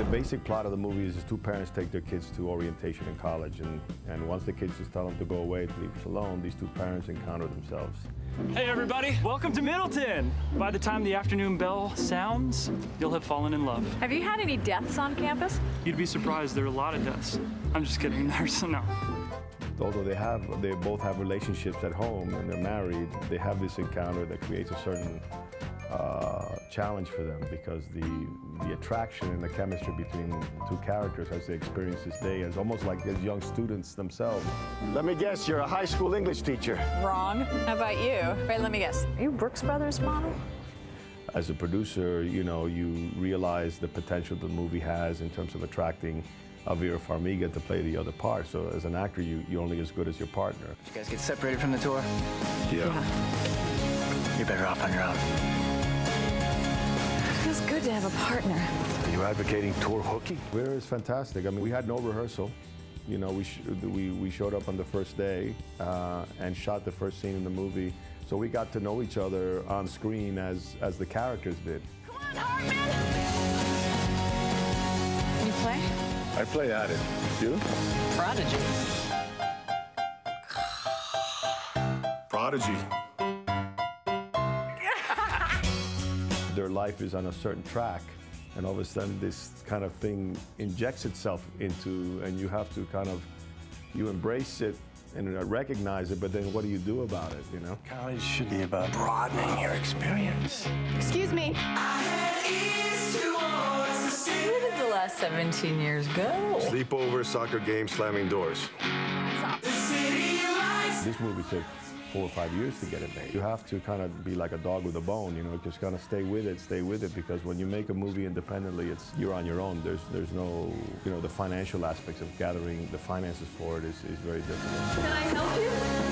basic plot of the movie is two parents take their kids to orientation in college, and once the kids just tell them to go away, to leave us alone, these two parents encounter themselves. Hey everybody, welcome to Middleton! By the time the afternoon bell sounds, you'll have fallen in love. Have you had any deaths on campus? You'd be surprised, there are a lot of deaths. I'm just kidding, there's no. Although they both have relationships at home and they're married, they have this encounter that creates a certain challenge for them, because the attraction and the chemistry between the two characters as they experience this day is almost like as young students themselves. Let me guess, you're a high school English teacher. Wrong. How about you? Wait, let me guess. Are you Brooks Brothers model? As a producer, you know, you realize the potential the movie has in terms of attracting Vera Farmiga to play the other part. So as an actor, you're only as good as your partner. Did you guys get separated from the tour? Yeah. You're better off on your own. It feels good to have a partner. Are you advocating tour hooky? Vera is fantastic. I mean, we had no rehearsal. You know, we showed up on the first day and shot the first scene in the movie. So we got to know each other on screen as the characters did. Come on, Hartman! You play? I play at it. You? Prodigy. Prodigy. Their life is on a certain track, and all of a sudden this kind of thing injects itself into, and you have to kind of, you embrace it and recognize it, but then what do you do about it, you know? College should be about broadening your experience. Excuse me. Where did the last 17 years go? Sleepover, soccer game, slamming doors. This movie took 4 or 5 years to get it made. You have to kind of be like a dog with a bone, you know, just kind of stay with it, because when you make a movie independently, you're on your own. There's no, you know, the financial aspects of gathering the finances for it is very difficult. Can I help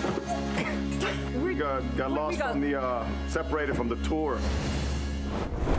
you? We got lost from the, separated from the tour.